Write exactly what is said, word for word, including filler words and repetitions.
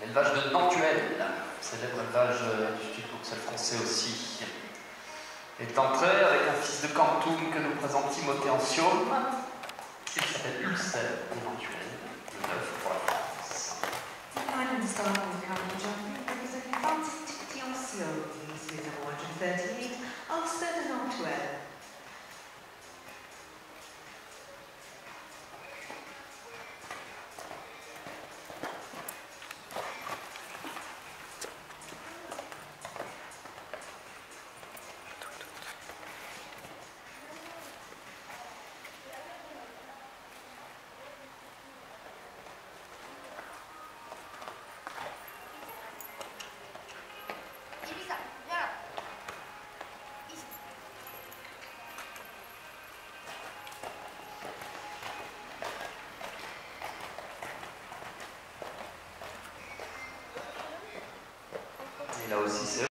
L'élevage de Nantuel, célèbre élevage du Duc Bruxelles français aussi, est entré avec un fils de Cantoum que nous présente Timothée Anciaume, qui s'appelle Ulcère de Nantuel, le neuf pour la France. Declining style of county jumping representing Francis Timothée Anciaume, Suite number one hundred thirty-eight, Ulster de Nantuel. Et là aussi, c'est